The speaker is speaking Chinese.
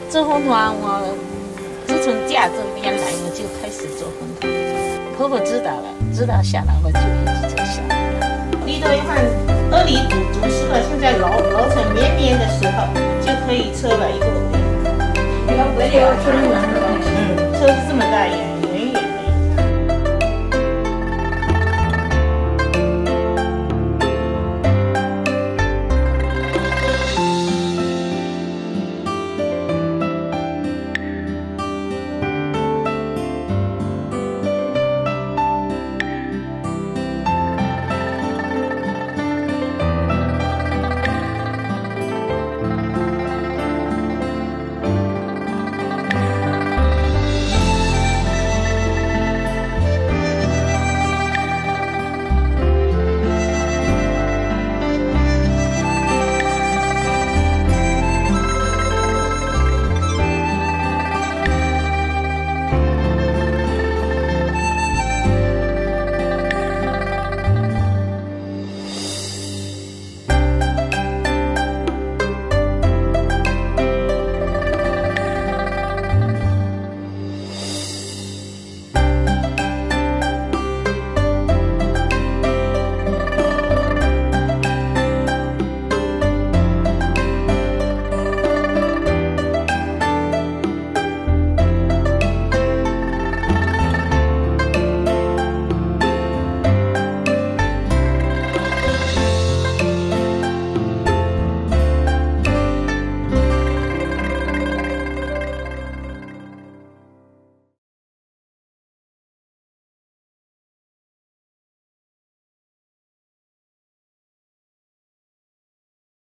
做风团，我自从嫁这边来，我就开始做风团。婆婆知道了，知道下来我就一直做下来。里头一换2里煮熟了，现在揉成绵绵的时候，就可以车了一个尾。 这个尾了，车完了。 车是这么大一样。